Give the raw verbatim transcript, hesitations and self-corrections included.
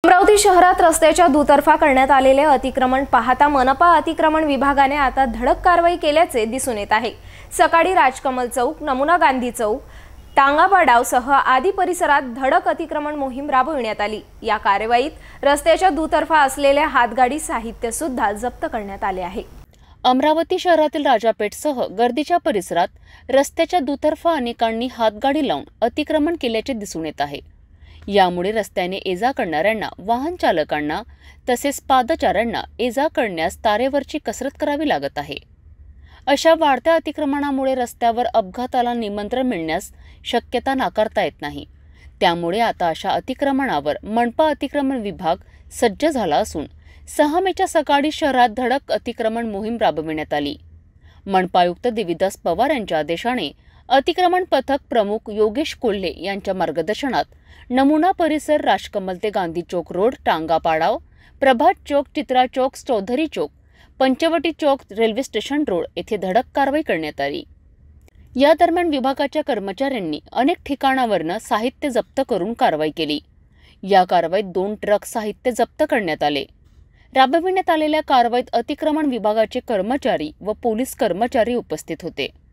अमरावती शहरात रस्त्याच्या दुतर्फा करण्यात आलेले अतिक्रमण पाहता मनपा अतिक्रमण विभागाने आता धडक कारवाई केल्याचे दिसून येत आहे। सकाळी राजकमल चौक, नमुना गांधी चौक, टांगापाडावसह आदी परिसरात धडक अतिक्रमण मोहीम राबविण्यात आली। या कारवाईत रस्त्याच्या दुतर्फा असलेले हातगाडी साहित्य सुद्धा जप्त करण्यात आले आहे। अमरावती शहरातील राजापेठसह गर्दीच्या परिसरात रस्त्याच्या दुतर्फा अनेकांनी हातगाडी लावून अतिक्रमण केल्याचे दिसून येत आहे। यामुळे रस्त्याने ये-जा करणाऱ्यांना, वाहन चालकांना तसेच पादचाऱ्यांना ये-जा करण्यास तारेवरची कसरत करावी लागत आहे। अशा वाढत्या अतिक्रमणामुळे रस्त्यावर अपघाताला निमंत्रण मिळण्यास शक्यता नाकारता येत नाही। त्यामुळे आता अशा अतिक्रमणावर मनपा अतिक्रमण विभाग सज्ज झाला असून सहा मेच्या सकाळी शहरात धडक अतिक्रमण मोहीम राबविण्यात आली। मनपा आयुक्त देवीदास पवार यांच्या आदेशाने अतिक्रमण पथक प्रमुख योगेश कोल्हे यांच्या मार्गदर्शनात नमुना परिसर, राजकमल ते Gandhi Chowk road, Tangapadav, Prabhat Chowk, Chitra Chowk, Chaudhari Chowk, Panchavati Chowk, railway station road येथे धडक कारवाई करण्यात आली। या दरम्यान विभागाच्या कर्मचाऱ्यांनी अनेक ठिकाणावरून साहित्य जप्त करून कारवाई केली। या कारवाईत दोन ट्रक साहित्य जप्त करण्यात आले। राबविण्यात आलेल्या कारवाईत अतिक्रमण विभागाचे कर्मचारी व पोलीस कर्मचारी उपस्थित होते।